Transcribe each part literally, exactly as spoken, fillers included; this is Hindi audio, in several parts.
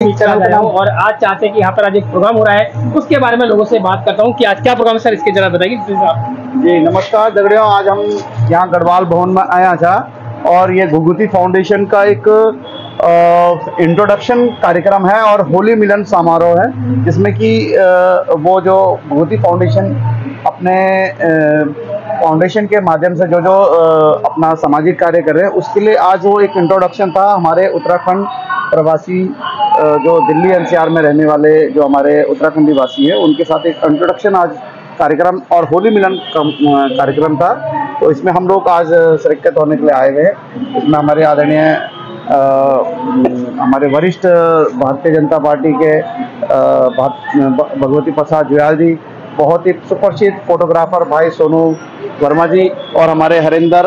बीच चैनल का नाम। और आज चाहते हैं कि यहाँ पर आज एक प्रोग्राम हो रहा है, उसके बारे में लोगों से बात करता हूँ कि आज क्या प्रोग्राम है सर, इसके जरा बताइए। जी नमस्कार दगड़ियों, आज हम यहाँ गढ़वाल भवन में आया था और ये घुघुती फाउंडेशन का एक इंट्रोडक्शन कार्यक्रम है और होली मिलन समारोह है, जिसमें कि वो जो घुघुती फाउंडेशन अपने फाउंडेशन के माध्यम से जो जो अपना सामाजिक कार्य कर रहे हैं, उसके लिए आज वो एक इंट्रोडक्शन था। हमारे उत्तराखंड प्रवासी जो दिल्ली एनसीआर में रहने वाले जो हमारे उत्तराखंडी वासी हैं, उनके साथ एक इंट्रोडक्शन आज कार्यक्रम और होली मिलन कार्यक्रम था। तो इसमें हम लोग आज शिरकत होने के लिए आए हुए हैं। इसमें हमारे आदरणीय हमारे वरिष्ठ भारतीय जनता पार्टी के भगवती प्रसाद जुयाल जी, बहुत ही सुप्रसिद्ध फोटोग्राफर भाई सोनू वर्मा जी और हमारे हरिंदर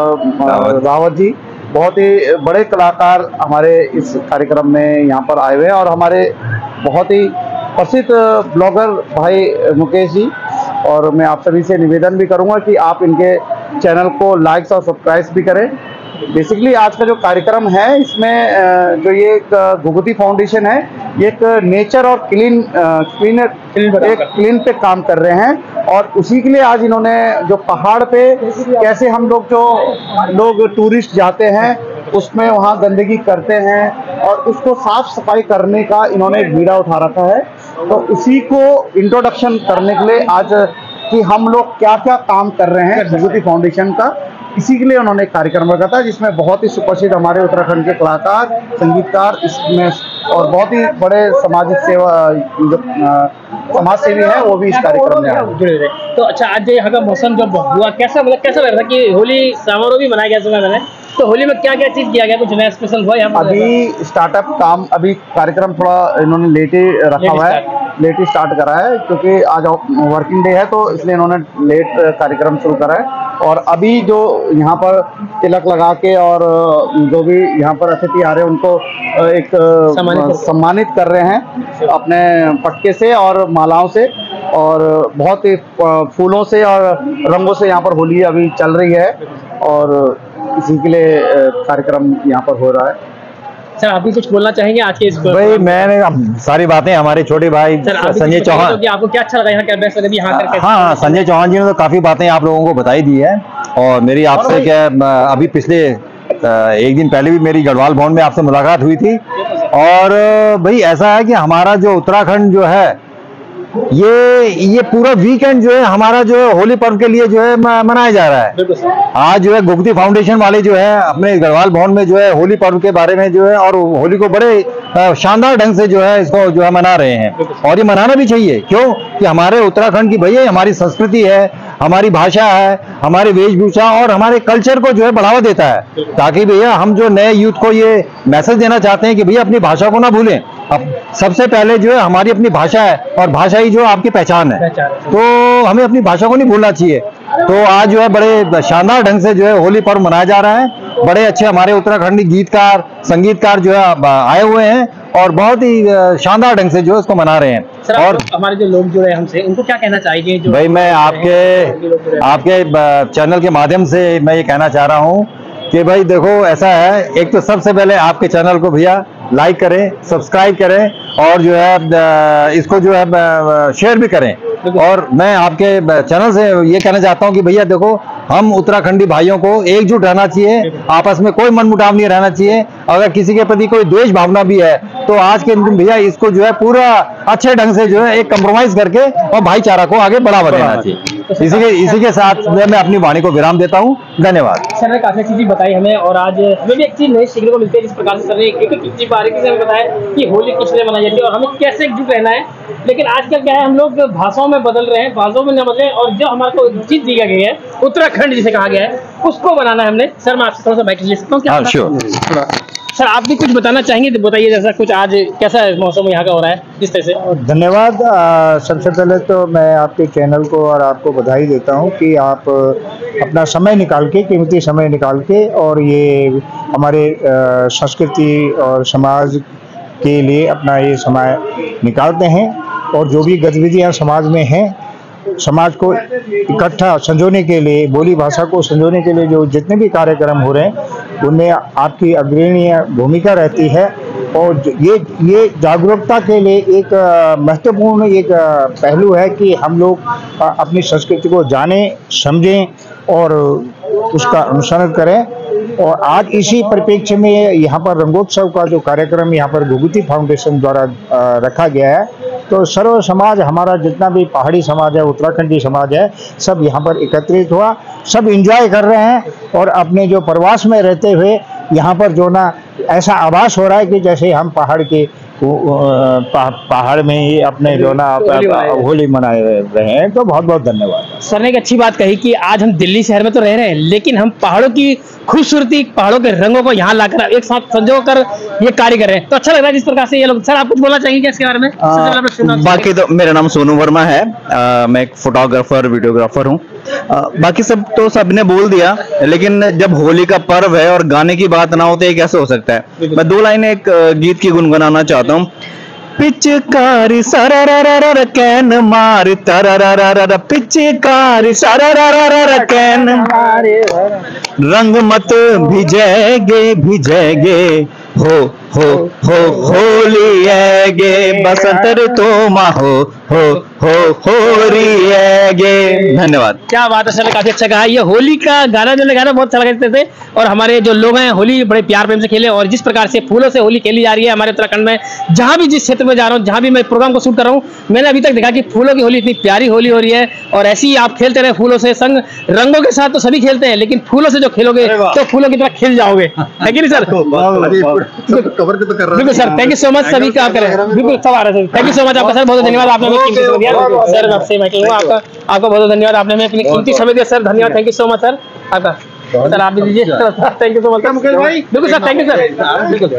रावत जी, बहुत ही बड़े कलाकार हमारे इस कार्यक्रम में यहाँ पर आए हुए हैं। और हमारे बहुत ही प्रसिद्ध ब्लॉगर भाई मुकेश जी, और मैं आप सभी से निवेदन भी करूँगा कि आप इनके चैनल को लाइक्स और सब्सक्राइब भी करें। बेसिकली आज का जो कार्यक्रम है, इसमें जो ये घुघुती फाउंडेशन है, ये एक नेचर और क्लीन क्लीन एक क्लीन पे काम कर रहे हैं। और उसी के लिए आज इन्होंने जो पहाड़ पे कैसे हम लोग जो लोग टूरिस्ट जाते हैं उसमें वहाँ गंदगी करते हैं और उसको साफ सफाई करने का इन्होंने एक बीड़ा उठा रखा है। तो उसी को इंट्रोडक्शन करने के लिए आज कि हम लोग क्या क्या काम कर रहे हैं घुघुती फाउंडेशन का, इसी के लिए उन्होंने एक कार्यक्रम रखा था, जिसमें बहुत ही सुप्रसिद्ध हमारे उत्तराखंड के कलाकार, संगीतकार इसमें और बहुत ही बड़े सामाजिक सेवा जो समाज सेवी है वो भी इस कार्यक्रम में आए। तो अच्छा, आज यहाँ का मौसम जब हुआ कैसा, मतलब कैसा लग रहा था कि होली समारोह भी मनाया गया समय मैंने, तो होली में क्या क्या चीज किया गया, कुछ नया स्पेशल हुआ यहाँ? अभी स्टार्टअप काम, अभी कार्यक्रम थोड़ा इन्होंने लेट ही रखा हुआ है, लेट ही स्टार्ट करा है, क्योंकि आज वर्किंग डे है तो इसलिए इन्होंने लेट कार्यक्रम शुरू करा है। और अभी जो यहाँ पर तिलक लगा के और जो भी यहाँ पर अतिथि आ रहे हैं उनको एक सम्मानित कर रहे हैं अपने पटके से और मालाओं से, और बहुत ही फूलों से और रंगों से यहाँ पर होली अभी चल रही है, और इसी के लिए कार्यक्रम यहाँ पर हो रहा है। सर आप भी कुछ बोलना चाहेंगे आज के इस? भाई मैंने सारी बातें हमारे छोटे भाई संजय चौहान, तो आपको क्या अच्छा लगा यहाँ बेस्ट लगा यहाँ करके? हाँ, संजय चौहान जी ने तो काफी बातें आप लोगों को बताई दी है। और मेरी आपसे क्या, अभी पिछले एक दिन पहले भी मेरी गढ़वाल भवन में आपसे मुलाकात हुई थी। और भाई ऐसा है कि हमारा जो उत्तराखंड जो है, ये ये पूरा वीकेंड जो है हमारा जो है होली पर्व के लिए जो है मनाया जा रहा है। आज जो है घुघुती फाउंडेशन वाले जो है अपने गढ़वाल भवन में जो है होली पर्व के बारे में जो है, और होली को बड़े शानदार ढंग से जो है इसको जो है मना रहे हैं। और ये मनाना भी चाहिए, क्यों कि हमारे उत्तराखंड की भैया हमारी संस्कृति है, हमारी भाषा है, हमारी वेशभूषा और हमारे कल्चर को जो है बढ़ावा देता है, ताकि भैया हम जो नए यूथ को ये मैसेज देना चाहते हैं कि भैया अपनी भाषा को ना भूलें। अब सबसे पहले जो है हमारी अपनी भाषा है, और भाषा ही जो आपकी पहचान है, तो हमें अपनी भाषा को नहीं भूलना चाहिए। तो आज जो है बड़े शानदार ढंग से जो है होली पर्व मनाया जा रहा है। बड़े अच्छे हमारे उत्तराखंडी गीतकार, संगीतकार जो है आए हुए हैं और बहुत ही शानदार ढंग से जो है इसको मना रहे हैं। सर, और हमारे जो लोग जुड़े हैं हमसे, उनको क्या कहना चाहिए? जो भाई मैं आपके आपके चैनल के माध्यम से मैं ये कहना चाह रहा हूँ कि भाई देखो ऐसा है, एक तो सबसे पहले आपके चैनल को भैया लाइक करें, सब्सक्राइब करें, और जो है इसको जो है शेयर भी करें। और मैं आपके चैनल से ये कहना चाहता हूँ कि भैया देखो, हम उत्तराखंडी भाइयों को एकजुट रहना चाहिए, आपस में कोई मनमुटाव नहीं रहना चाहिए। अगर किसी के प्रति कोई द्वेष भावना भी है तो आज के दिन भैया इसको जो है पूरा अच्छे ढंग से जो है एक कंप्रोमाइज करके और भाईचारा को आगे बढ़ावा देना चाहिए। इसी के इसी के साथ मैं अपनी वाणी को विराम देता हूँ। धन्यवाद। सर ने काफी चीजें बताई हमें, और आज हमें भी एक चीज नई सीखने को मिलती है, जिस प्रकार से सर ने एक एक चीज बारीकी से हमें बताया कि होली किस लिए मनाई जाती है और हमें कैसे एकजुट रहना है। लेकिन आजकल क्या है, हम लोग भाषाओं में बदल रहे हैं, भाषाओं में न बदले, और जो हमारे को चीज दी गई है उत्तराखंड जिसे कहा गया है, उसको बनाना है हमने। सर मैं आपसे थोड़ा सा बैठ ले सकता हूँ क्या? सर आप भी कुछ बताना चाहेंगे तो बताइए, जैसा कुछ आज कैसा मौसम यहाँ का हो रहा है जिस तरह से? धन्यवाद। सबसे पहले तो मैं आपके चैनल को और आपको बधाई देता हूँ कि आप अपना समय निकाल के, कीमती समय निकाल के, और ये हमारे संस्कृति और समाज के लिए अपना ये समय निकालते हैं। और जो भी गतिविधियाँ समाज में हैं, समाज को इकट्ठा संजोने के लिए, बोली भाषा को संजोने के लिए जो जितने भी कार्यक्रम हो रहे हैं, उनमें आपकी अग्रणीय भूमिका रहती है। और ये ये जागरूकता के लिए एक महत्वपूर्ण एक पहलू है कि हम लोग अपनी संस्कृति को जानें, समझें और उसका अनुसरण करें। और आज इसी परिप्रेक्ष्य में यहाँ पर रंगोत्सव का जो कार्यक्रम यहाँ पर विभूति फाउंडेशन द्वारा रखा गया है, तो सर्व समाज, हमारा जितना भी पहाड़ी समाज है, उत्तराखंडी समाज है, सब यहाँ पर एकत्रित हुआ, सब एंजॉय कर रहे हैं। और अपने जो प्रवास में रहते हुए यहाँ पर जो ना ऐसा आभास हो रहा है कि जैसे हम पहाड़ के पहाड़ में ही अपने जो ना होली मनाए रहे हैं। तो बहुत बहुत धन्यवाद। सर ने एक अच्छी बात कही कि आज हम दिल्ली शहर में तो रह रहे हैं, लेकिन हम पहाड़ों की खूबसूरती, पहाड़ों के रंगों को यहाँ लाकर एक साथ संजो कर ये कार्य कर रहे हैं। तो अच्छा लग रहा है जिस प्रकार से ये लोग। सर आप कुछ बोलना चाहेंगे क्या इसके बारे में? आ, बाकी तो मेरा नाम सोनू वर्मा है, आ, मैं एक फोटोग्राफर वीडियोग्राफर हूँ। बाकी सब तो सबने बोल दिया, लेकिन जब होली का पर्व है और गाने की बात ना हो तो ये कैसे हो सकता है। मैं दो लाइनें एक गीत की गुनगुनाना चाहता हूँ। पिचकारी सररररर कैन मार तररररर, पिचकारी सररररर कैन मार, रंग मत भिजेगे भिजेगे हो हो हो होली है गे, बसंत ऋतु माह हो हो हो होली है गे। धन्यवाद। क्या बात है सर, काफी अच्छा कहा। ये होली का गाना जो गाना बहुत अच्छा लगते थे, और हमारे जो लोग हैं होली बड़े प्यार प्रेम से खेले। और जिस प्रकार से फूलों से होली खेली जा रही है हमारे उत्तराखंड में, जहां भी जिस क्षेत्र में जा रहा हूँ, जहां भी मैं प्रोग्राम को शूट कर रहा हूँ, मैंने अभी तक देखा कि फूलों की होली इतनी प्यारी होली हो रही है। और ऐसी ही आप खेलते रहे फूलों से संग। रंगों के साथ तो सभी खेलते हैं, लेकिन फूलों से जो खेलोगे तो फूलों की तरह खिल जाओगे, है कि नहीं सर? कवर तो कर रहा बिल्कुल sir, thank you so much सभी का करें। बिल्कुल सब आ रहा है। थैंक यू सो मच आपका सर, बहुत धन्यवाद। आपने सर आपसे मैं कहूँगा आपका आपका बहुत धन्यवाद। आपने हमें अपनी कीमती समय दिया सर, धन्यवाद। Thank you so much sir आपका। सर आप भी दीजिए। थैंक यू सो मच बिल्कुल सर, थैंक यू सर बिल्कुल।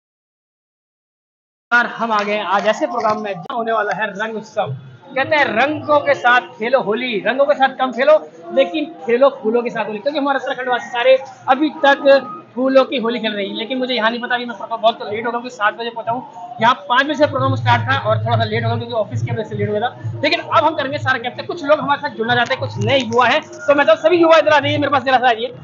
हम आ गए आज ऐसे प्रोग्राम में जहाँ होने वाला है रंग उत्सव। कहते हैं रंगों के साथ खेलो होली, रंगों के साथ कम खेलो लेकिन खेलो फूलों के साथ होली। क्योंकि हमारे उत्तराखंड वासी सारे अभी तक फूलों की होली खेल रही है। लेकिन मुझे यहाँ नहीं पता कि मैं बहुत लेट हो गया, क्योंकि सात बजे पहुंचा हूँ यहाँ। पाँच बजे से प्रोग्राम स्टार्ट था और थोड़ा सा लेट हो गया क्योंकि ऑफिस के वजह से लेट हो गया था। लेकिन अब हम करेंगे सारा कैप्टन। कुछ लोग हमारे साथ जुड़ना चाहते हैं, कुछ नए युवा है, तो मैं तो सभी युवा इधर आ जाइए मेरे पास, जरा सा आइए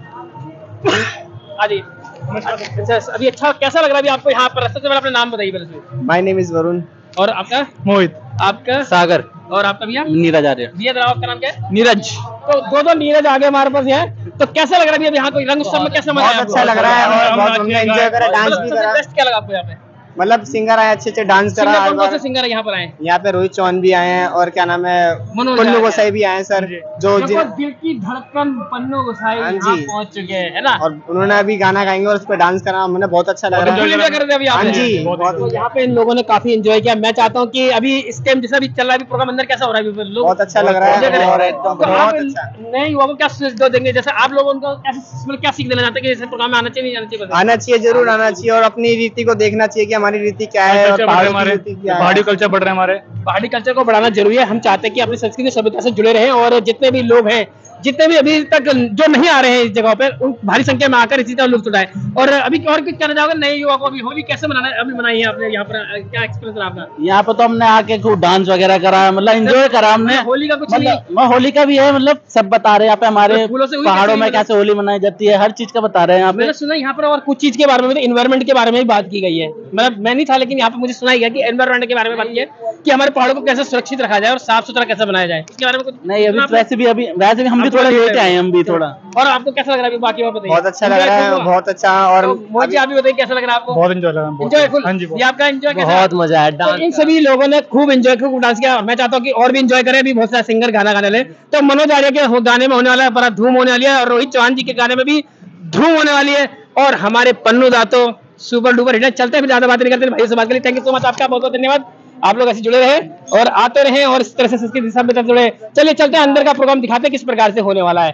आ जाइए। अच्छा अभी अच्छा कैसा लग रहा है अभी आपको यहाँ पर? सबसे पहले अपना नाम बताइए पहले। My name is Varun. और आपका? मोहित। आपका? सागर। और आपका भैया? नीरज आर्य। भैया आपका नाम क्या है? नीरज। तो दो दो नीरज आगे हमारे पास है। तो कैसा लग रहा है अभी यहाँ कोई रंग उत्सव में? कैसा मजा? बहुत अच्छा लग रहा है और बहुत हमने एंजॉय करा, डांस भी करा। बेस्ट क्या लगा आपको यहाँ पे? मतलब सिंगर आए, अच्छे अच्छे डांस करा। कौन कौन से सिंगर यहाँ पर आए? यहाँ पे रोहित चौहान भी आए हैं और क्या नाम है पन्नू गोसाई भी आए हैं सर, जो दिल की धड़कन पन्नू गोसाई यहाँ पहुँच चुके हैं, है ना? और उन्होंने अभी गाना गाएंगे और उस पर डांस करना हमें बहुत अच्छा लग रहा है। हाँ जी, यहाँ पे इन लोगों ने काफी एंजॉय किया। मैं चाहता हूँ कि अभी इस टाइम जैसा भी चल रहा है प्रोग्राम, अंदर कैसा हो रहा है? बहुत अच्छा लग रहा है। नए युवाओं को क्या सुझाव देंगे? जैसे आप लोग उनको क्या सीख देना चाहते हैं कि जैसे प्रोग्राम में आना चाहिए? आना चाहिए, जरूर आना चाहिए और अपनी रीति को देखना चाहिए कि हमारी रीति क्या है। पहाड़ी कल्चर बढ़ रहे हैं, हमारे पहाड़ी कल्चर को बढ़ाना जरूरी है। हम चाहते हैं कि अपनी संस्कृति सभ्यता से जुड़े रहें और जितने भी लोग हैं, जितने भी अभी तक जो नहीं आ रहे हैं इस जगह पर, उन भारी संख्या में आकर इसी तरह लुत्फ उठाएं। और अभी और कुछ कहना चाहोगे नए युवा को? अभी होली कैसे मनाना है? अभी मनाई है आपने यहाँ पर, क्या एक्सपीरियंस रहा आपका? यहाँ पर तो हमने आके खूब डांस वगैरह करा, मतलब एंजॉय करा हमने। होली का कुछ मतलब होली का भी है, मतलब सब बता रहे हैं यहाँ पे हमारे पहाड़ों में कैसे होली मनाई जाती है, हर चीज का बता रहे हैं यहाँ पे। मैंने सुना यहाँ पर और कुछ चीज के बारे में, एनवायरमेंट के बारे में भी बात की गई है। मतलब मैं नहीं था, लेकिन यहाँ पे मुझे सुना गया कि एनवायरमेंट के बारे में बात की है कि हमारे पहाड़ों को कैसे सुरक्षित रखा जाए और साफ सुथरा कैसे बनाया जाए। इसके बारे में कुछ नहीं, अभी वैसे भी अभी वैसे भी हम भी थोड़ा लेट आए, हम भी थोड़ा। और आपको कैसा लग रहा है बाकी? और बताइए। बहुत अच्छा लग रहा है, बहुत अच्छा। और मोहित जी आप भी बताइए कैसा लग रहा है आपको? बहुत एंजॉय लगा, एंजॉयफुल। ये आपका एंजॉय कैसा? बहुत मजा आया। इन सभी लोगों ने खूब एंजॉय खूब डांस किया। मैं चाहता हूँ कि और भी एंजॉय करें। अभी बहुत सारे सिंगर गाना गाने ले, तो मनोज आर्य के गाने में होने वाला है बड़ा धूम होने वाली है, और रोहित चौहान जी के गाने में भी धूम होने वाली है, और हमारे पन्नू दातो सुपर डुपर हिट। चलते हैं, ज्यादा बात नहीं करते, भाई से बात के लिए थैंक यू सो मच आपका, बहुत बहुत धन्यवाद। आप लोग ऐसे जुड़े रहे और आते रहे और इस तरह से संस्कृति सभ्यता से जुड़े। चलिए चलते हैं, अंदर का प्रोग्राम दिखाते हैं किस प्रकार से होने वाला है।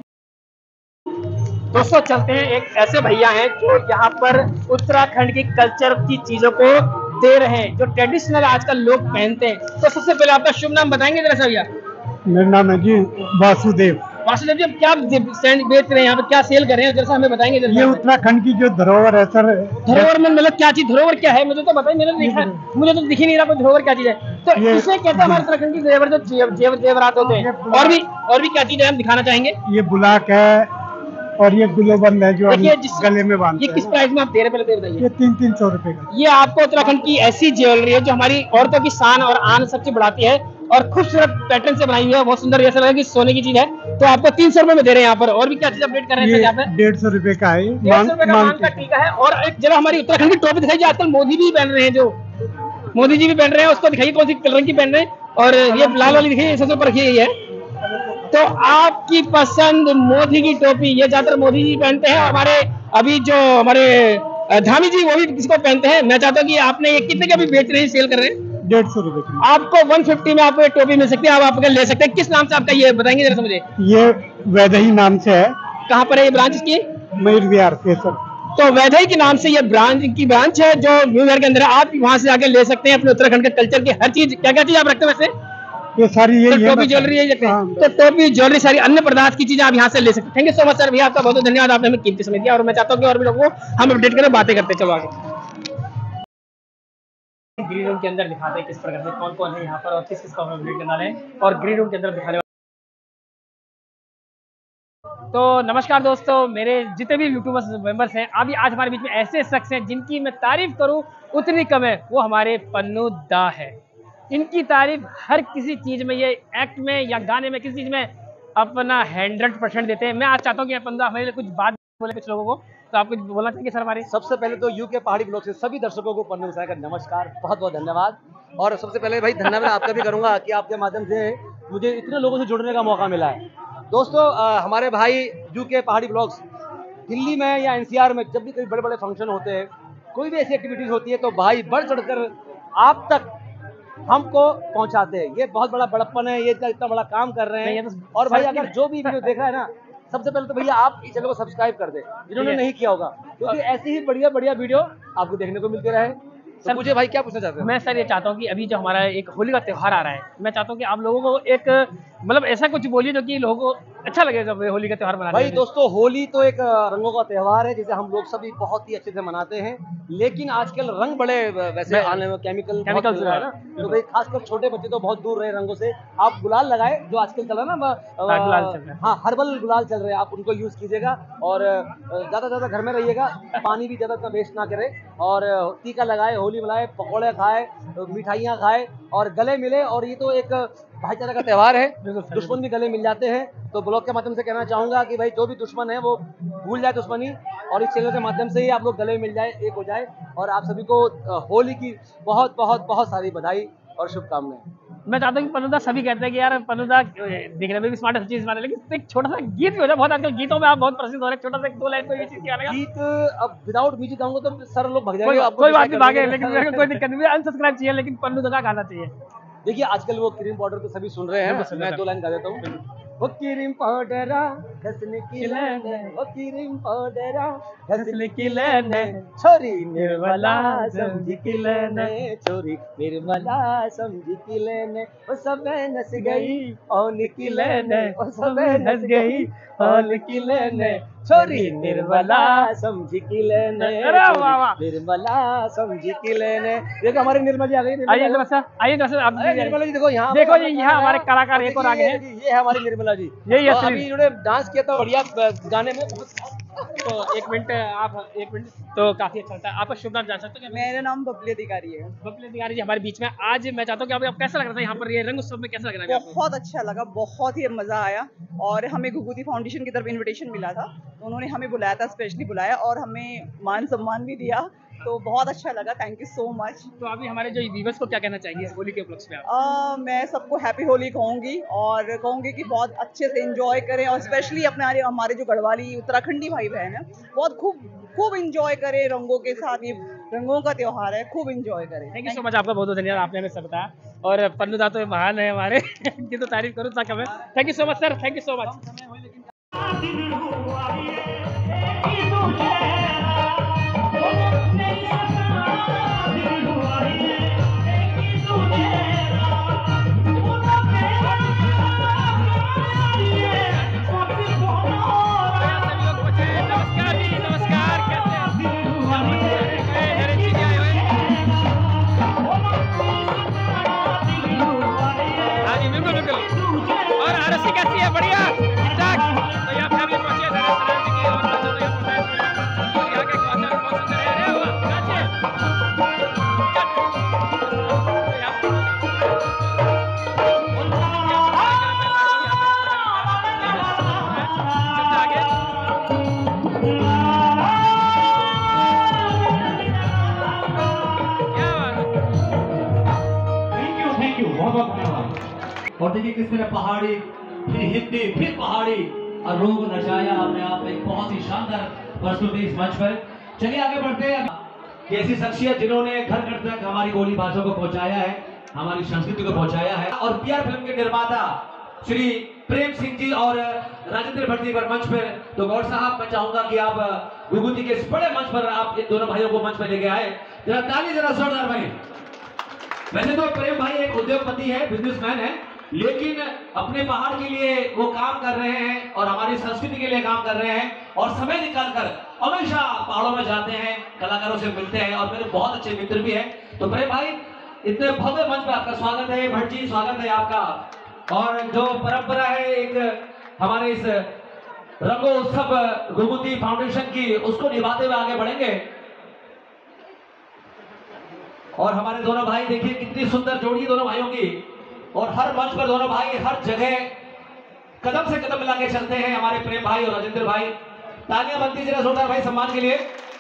दोस्तों चलते हैं, एक ऐसे भैया हैं जो यहाँ पर उत्तराखंड की कल्चर की चीजों को दे रहे हैं, जो ट्रेडिशनल आजकल लोग पहनते हैं। तो सबसे पहले आपका शुभ नाम बताएंगे जरा सा भैया? मेरा नाम है जी वासुदेव। वासुदेव जी, अब क्या स्टैंड बेच रहे हैं यहाँ पे, क्या सेल कर रहे हैं, जैसा हमें बताएंगे? ये उत्तराखंड की जो धरोहर है सर। धरोहर में मतलब क्या चीज? धरोहर क्या है मुझे तो बताइए, मैंने देखा, मुझे तो दिख ही नहीं रहा कोई धरोहर क्या चीज है। तो इसे कहते हैं हमारे उत्तराखंड की जेवर, जो जेवर जेवरात होते हैं। और भी और भी क्या चीज है हम दिखाना चाहेंगे? ये बुलाक है, और ये गुलोबंद है जो हम देखिए जिस गले में बांधते ये हैं किस प्राइस में आप दे रहे हैं, पहले बताइए। ये तीन तीन सौ रुपए का। ये आपको उत्तराखंड की ऐसी ज्वेलरी है जो हमारी औरतों की शान और आन सबसे बढ़ाती है और खूबसूरत पैटर्न से बनाई हुई है, बहुत सुंदर, जैसा लगे कि सोने की चीज है। तो आपको तीन सौ रुपए में दे रहे हैं यहाँ पर। और भी क्या चीज अपडेट कर रहे हैं यहाँ पे? डेढ़ सौ रुपए का है, डेढ़ सौ रुपए का मांग का टीका है। और एक जरा हमारी उत्तराखंड की टोपी दिखाई, आजकल मोदी जी पहन रहे हैं, जो मोदी जी भी पहन रहे हैं, उसको दिखाइए कौन सी कलर की पहन रहे हैं। और ये लाल वाली दिखाइए, सबसे ऊपर रखी गई है। तो आपकी पसंद मोदी की टोपी, ये ज्यादातर मोदी जी पहनते हैं। हमारे अभी जो हमारे धामी जी वो भी किसको पहनते हैं। मैं चाहता हूँ कि आपने ये कितने के अभी बेच रहे हैं, सेल कर रहे हैं? डेढ़ सौ रुपए की। आपको एक सौ पचास में आपको ये टोपी मिल सकती है, आप आपके ले सकते हैं। किस नाम से आपका ये बताएंगे जरा मुझे? ये वैदही नाम से है। कहाँ पर है ये ब्रांच की? मयूर विहार केसर। तो वैदही के नाम से ये ब्रांच की ब्रांच है जो न्यू ईयर के अंदर है। आप वहां से आके ले सकते हैं अपने उत्तराखंड के कल्चर की हर चीज। क्या क्या चीज आप रखते हैं वैसे? ये सारी ये तो टोपी ज्वेलरी यही रखते हैं। तो टोपी ज्वेलरी सारी अन्य पदार्थ की चीजें आप यहाँ से ले सकते हैं। Thank you so much sir, भैया आपका बहुत बहुत धन्यवाद, आपने हमें कीमती समय दिया। और मैं चाहता हूँ कि और भी लोगों को हम अपडेट करें, बातें करते चलो आगे। ग्रीन रूम के अंदर दिखाते हैं किस प्रकार से कौन कौन है यहाँ पर और किस किस को अपडेट करना है। और ग्रीन रूम के अंदर दिखाने तो नमस्कार दोस्तों, मेरे जितने भी यूट्यूबर्स मेंबर्स हैं, अभी आज हमारे बीच में ऐसे शख्स हैं जिनकी मैं तारीफ करूं उतनी कम है। वो हमारे पन्नू दा है। इनकी तारीफ हर किसी चीज में, ये एक्ट में या गाने में, किसी चीज में अपना हंड्रेड परसेंट देते हैं। मैं आज चाहता हूँ कि पन्नू दा हमारे लिए कुछ बात बोले कुछ लोगों को। तो आप कुछ बोलना चाहेंगे सर हमारे? सबसे पहले तो यूके पहाड़ी ब्लॉग से सभी दर्शकों को पन्नू दा का नमस्कार, बहुत बहुत धन्यवाद। और सबसे पहले भाई धन्यवाद आपका भी करूंगा कि आपके माध्यम से मुझे इतने लोगों से जुड़ने का मौका मिला है। दोस्तों आ, हमारे भाई यूके पहाड़ी ब्लॉग्स दिल्ली में या एनसीआर में जब भी कोई बड़े बड़े फंक्शन होते हैं, कोई भी ऐसी एक्टिविटीज होती है, तो भाई बढ़ चढ़कर आप तक हमको पहुंचाते हैं। ये बहुत बड़ा बड़प्पन है, ये इतना बड़ा काम कर रहे हैं। और भाई अगर जो भी वीडियो देखा है ना, सबसे पहले तो भैया आप इस चैनल को सब्सक्राइब कर दे जिन्होंने नहीं किया होगा, क्योंकि ऐसी ही बढ़िया बढ़िया वीडियो आपको देखने को मिलते रहे। सर मुझे भाई क्या पूछना चाहते हैं? मैं सर ये चाहता हूँ कि अभी जो हमारा एक होली का त्यौहार आ रहा है, मैं चाहता हूँ कि आप लोगों को एक मतलब ऐसा कुछ बोलिए जो कि लोगों को अच्छा लगे जब होली का त्यौहार मनाने। भाई दोस्तों, होली तो एक रंगों का त्यौहार है जिसे हम लोग सभी बहुत ही अच्छे से मनाते हैं, लेकिन आजकल रंग बड़े वैसे आने में केमिकल केमिकल है ना, तो भाई खासकर छोटे बच्चे तो बहुत दूर रहे रंगों से। आप गुलाल लगाए, जो आजकल चल रहा है ना, हाँ हर्बल गुलाल चल रहे हैं, आप उनको यूज कीजिएगा। और ज्यादा ज्यादा घर में रहिएगा, पानी भी ज्यादा वेस्ट ना करे। और टीका लगाए, होली मनाए, पकौड़े खाए, मिठाइयाँ खाए और गले मिले। और ये तो एक भाईचारा का त्यौहार है, दुश्मन भी गले मिल जाते हैं। तो ब्लॉग के माध्यम से कहना चाहूंगा कि भाई जो भी दुश्मन है वो भूल जाए दुश्मनी, और इस चैनल के माध्यम से ही आप लोग गले मिल जाए, एक हो जाए। और आप सभी को होली की बहुत बहुत बहुत सारी बधाई और शुभकामनाएं। मैं चाहता हूँ कि पन्नू दा सभी कहते हैं कि यार पन्नू दा दिखने में भी स्मार्ट है, चीज लेकिन एक छोटा सा गीत भी हो जाए। बहुत आजकल गीतों में आप बहुत प्रसिद्ध हो रहे हैं, छोटा सा एक दो लाइन को ये चीज क्या रहेगा? गीत अब विदाउट म्यूजिक गाऊंगा तो सर लोग भाग जाएंगे। कोई, कोई बात नहीं, भागे, लेकिन मेरे को कोई दिक्कत नहीं, अनसब्सक्राइब चाहिए, लेकिन पन्नू दा का गाना चाहिए। देखिए आजकल वो क्रीम पाउडर तो सभी सुन रहे हैं, मैं दो लाइन गा देता हूँ। वो क्रीम पाउडरा घसने की लेने, वो क्रीम पाउडरा घसने की लेने, छोरी निर्मला समझी की लेने, छोरी निर्मला समझी की लेने, वो सब नस गई और निकी लेने, वो सब नस गई और निकी लेने, छोरी निर्मला समझी की लेने, निर्मला समझी की लेने। देखो हमारी निर्मला जी आ गई। आइए नमस्कार, आइए आप निर्मला जी देखो यहाँ, देखो जी यहाँ हमारे कलाकार एक और आगे हैं। ये है हमारी निर्मला जी, यही अभी इन्होंने डांस किया था बढ़िया गाने में। तो एक मिनट आप एक मिनट तो काफी अच्छा लगता है। आपका शुभ नाम जान सकते हैं? मेरा नाम बबली अधिकारी है। बबली अधिकारी जी हमारे बीच में आज। मैं चाहता हूँ कि आप कैसा लग रहा था यहाँ पर ये रंग उत्सव में, कैसा लग रहा है? बहुत अच्छा लगा, बहुत ही मजा आया। और हमें घुघुती फाउंडेशन की तरफ इनविटेशन मिला था, तो उन्होंने हमें बुलाया था, स्पेशली बुलाया और हमें मान सम्मान भी दिया, तो बहुत अच्छा लगा। Thank you so much. तो अभी हमारे जो व्यूअर्स को क्या कहना चाहिए होली के उपलक्ष्य में? आ, मैं सबको हैप्पी होली कहूँगी और कहूँगी कि बहुत अच्छे से एंजॉय करें, और स्पेशली अपने हमारे जो गढ़वाली उत्तराखंडी भाई बहन है, बहुत खूब खूब एंजॉय करें रंगों के साथ। ये रंगों का त्योहार है, खूब एंजॉय करें। थैंक यू सो मच, आपका बहुत बहुत धन्यवाद, आपने हमें सब बताया। और पन्नू दा तो महान है हमारे की तो तारीफ करूँ था कमें। Thank you so much sir, thank you so much. और आरसी कैसी है? बढ़िया, ठीक ठाक। तो यहाँ फैमिली पहुंची है, बहुत बहुत धन्यवाद। और देखिए किस तरह पहाड़ी फिर हिंदी फिर पहाड़ी और लोगों को नचाया अपने आप में, बहुत ही शानदार प्रस्तुति इस मंच पर। चलिए आगे बढ़ते हैं। ऐसी शख्सियत जिन्होंने घर घर तक हमारी बोली भाषा को पहुंचाया है, हमारी संस्कृति को पहुंचाया है। और पीआर फिल्म के निर्माता श्री प्रेम सिंह जी और राजेंद्र भट्ट जी पर मंच पर। तो गौर साहब, मैं चाहूंगा कि आप विभूति के इस बड़े मंच पर आप इन दोनों भाइयों को मंच पर लेके आए। जरा ताली जरा जोरदार भाई। वैसे तो प्रेम भाई एक उद्योगपति है, बिजनेसमैन है, लेकिन अपने पहाड़ के लिए वो काम कर रहे हैं और हमारी संस्कृति के लिए काम कर रहे हैं और समय निकालकर हमेशा पहाड़ों में जाते हैं, कलाकारों से मिलते हैं और मेरे बहुत अच्छे मित्र भी हैं। तो प्रेम भाई, इतने भव्य मंच पर आपका स्वागत है। भट्ट जी, स्वागत है आपका। और जो परंपरा है एक हमारे इस रंगो उत्सव विभूति फाउंडेशन की, उसको निभाते हुए आगे बढ़ेंगे। और हमारे दोनों भाई देखिए कितनी सुंदर जोड़ी दोनों भाइयों की, और हर मंच पर दोनों भाई हर जगह कदम से कदम मिला के चलते हैं। हमारे प्रेम भाई और राजेंद्र भाई, तालियां बनती जरा जोरदार भाई सम्मान के लिए।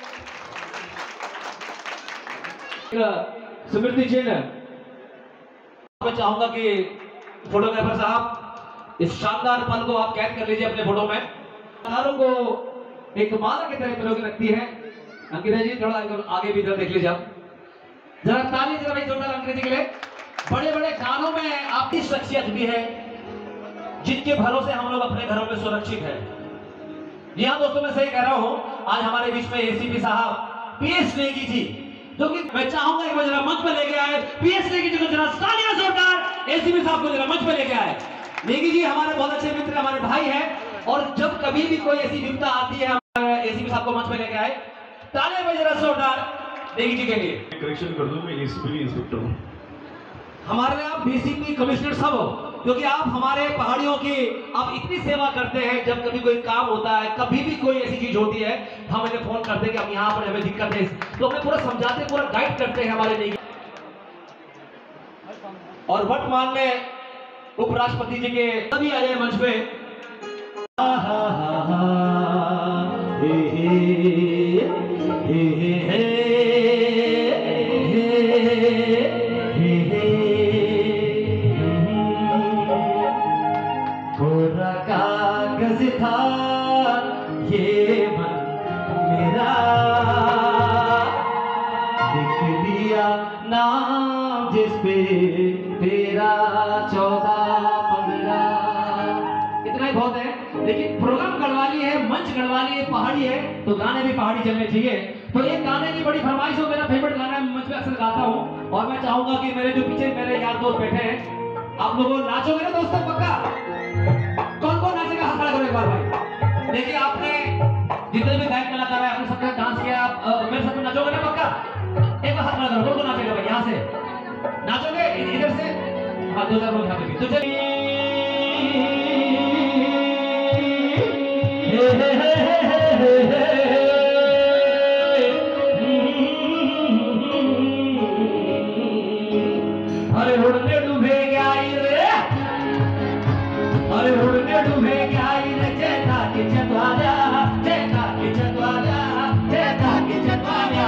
स्मृति चिन्ह मैं चाहूंगा कि फोटोग्राफर साहब इस शानदार पल को आप कैद कर लीजिए अपने फोटो में। कलाकारों को एक माला की तरह पिरो के रखती है। अंकिता जी थोड़ा आगे भी देख लीजिए आप, जरा ताली जरा भाई जोरदार अंकिता जी के लिए। बड़े बड़े गानों में आपकी शख्सियत भी है जिनके भरोसे हम लोग अपने घरों में सुरक्षित है। जी हाँ दोस्तों, मैं सही कह रहा हूं। आज हमारे बीच में एसीपी साहब पीएस नेगी जी, जो कि मैं चाहूंगा कि वो जरा मंच पर लेके आए। पीएस नेगी जी को जरा तालियां जोरदार एसीपी साहब को जरा मंच पर लेके आए। नेगी जी हमारे बहुत अच्छे मित्र, हमारे भाई हैं, और जब कभी भी कोई ऐसी विपदा आती है एसीपी साहब को मंच पर लेके आए। तालियां भाई जरा जोरदार नेगी जी के लिए। करेक्शन कर दूं, मैं एसीपी इंस्पेक्टर हूं। हमारे आप डीसीपी कमिश्नर सब हो, क्योंकि आप हमारे पहाड़ियों की आप इतनी सेवा करते हैं। जब कभी कोई काम होता है, कभी भी कोई ऐसी चीज होती है, हम हमें फोन करते हैं कि हम यहाँ पर हमें दिक्कत है, तो हमें पूरा समझाते, पूरा गाइड करते हैं हमारे लिए। और वर्तमान में उपराष्ट्रपति जी के सभी आ जाए मंच पे। हा हा हा हा हे हे हे हे कागज था ये मन मेरा, लिख दिया नाम जिस पे तेरा चौदह पंद्रह। इतना ही बहुत है, लेकिन प्रोग्राम गढ़वाली है, मंच गढ़वाली है, पहाड़ी है, तो गाने भी पहाड़ी चलने चाहिए। तो एक गाने की बड़ी फरमाइश हो, मेरा फेवरेट गाना है, मंच पे अक्सर गाता हूँ। और मैं चाहूंगा कि मेरे जो पीछे मेरे यार दोस्त बैठे हैं, आप लोगों नाचोगे ना दोस्तों पक्का? कौन कौन नाचेगा हाथ खड़ा करो एक बार भाई। देखिए आपने जितने भी गायक कलाकार है आपने सबके साथ डांस किया, आप मेरे साथ नाचोगे ना पक्का? एक बार हाथ खड़ा करो। कौन कौन नाचेगा भाई? यहाँ से नाचोगे, इधर से हाँ, दो हजार लोग यहाँ पे भी। तो चलिए अरे उड़ने डूबे गया रे, अरे उड़ने डूबे गया रे, चेता के चतवाजा, चेता के चतवाजा, चेता के चतवाजा।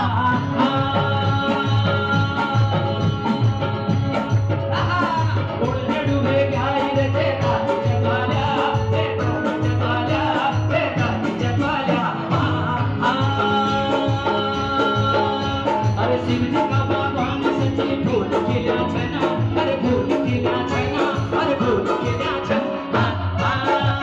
उड़ने डूबे गया रे, चेता के चतवाजा, चेता के चतवाजा, चेता के चतवाजा। अरे शिव जी का भगवान सच्ची भूल खिला छना, अरे भूल खिला छना, अरे भूल खिला छना।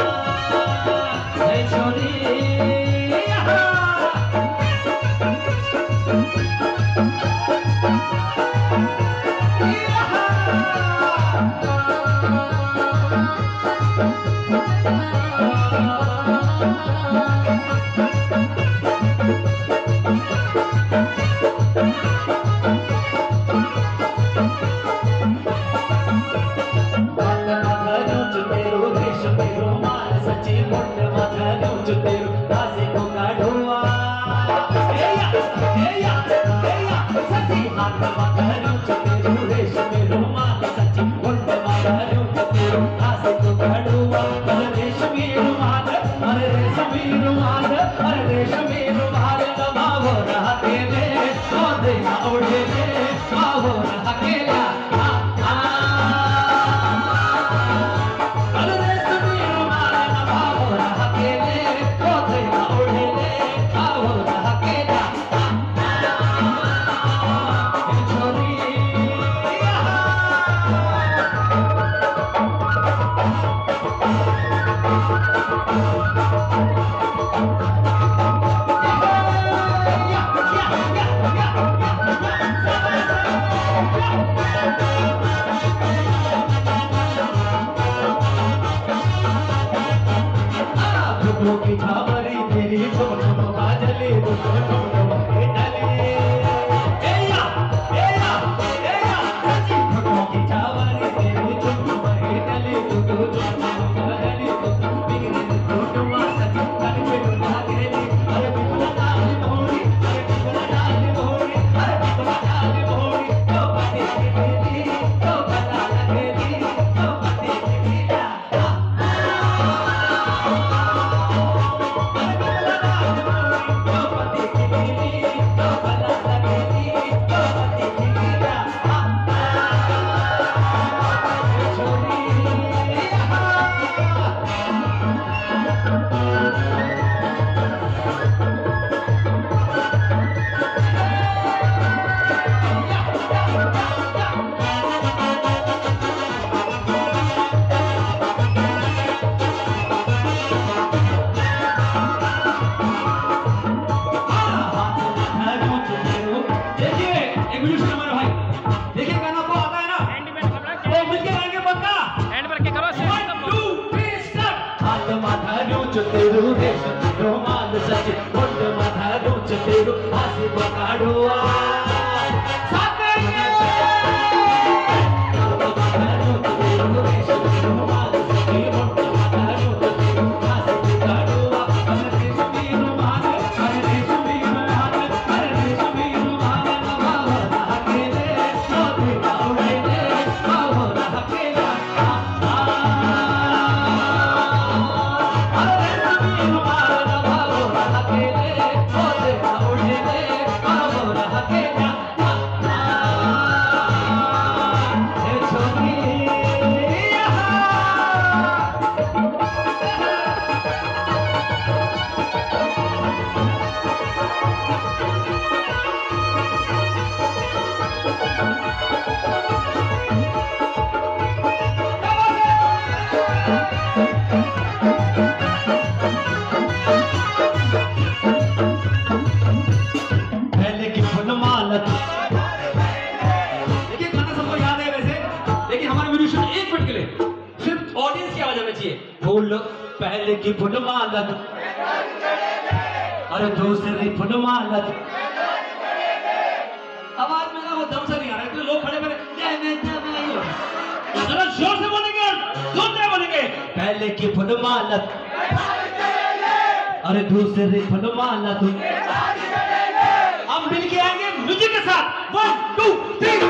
तेरू रेशमी रुमाल सच मुंड माथा रोच तेरू हासी पकाड़ुआ पहले की फुल मालत अरे दूसरी फुल मालत आवाज में ना वो दम से नहीं आ रहा है तो लोग खड़े खड़े जरा जोर से बोलेंगे जोर से बोलेंगे पहले की फुल मालत अरे दूसरी फुल मालत हम मिल के आएंगे म्यूजिक के साथ वन टू थ्री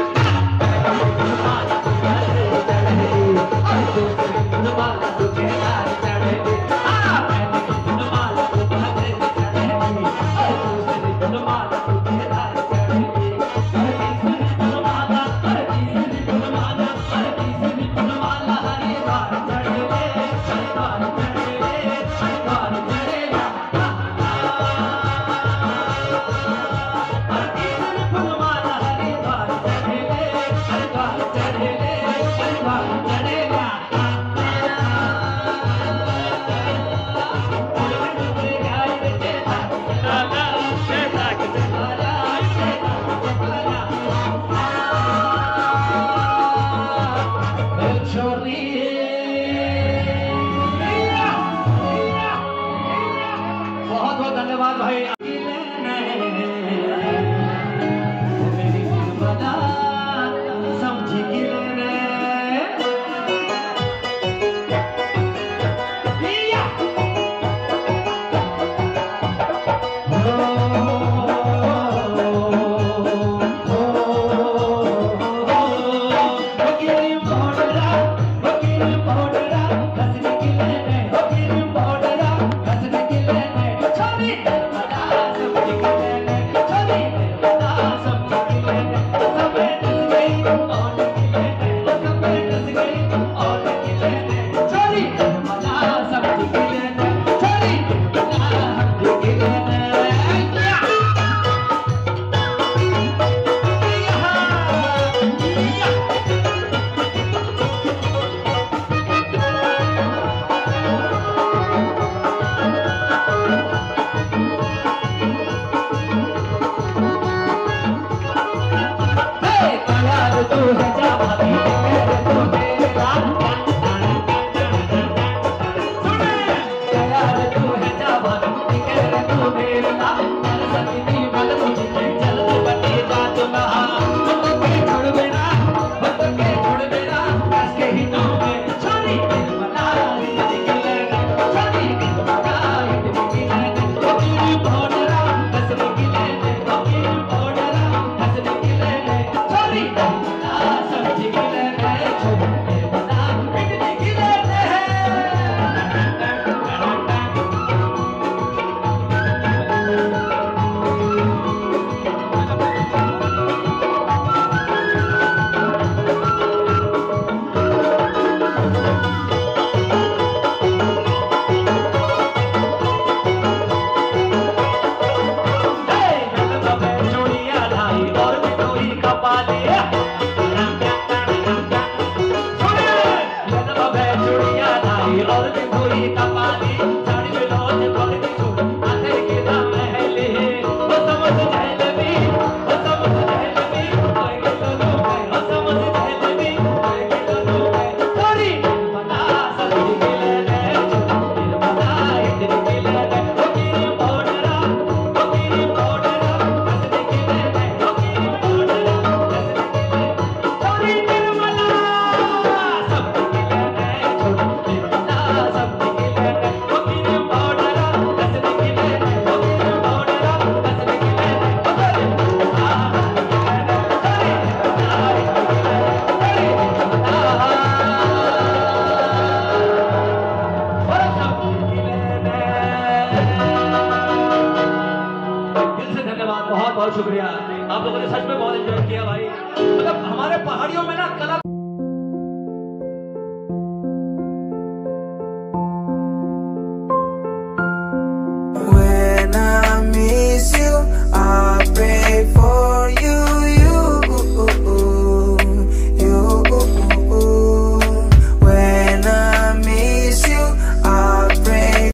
पहाड़ियों में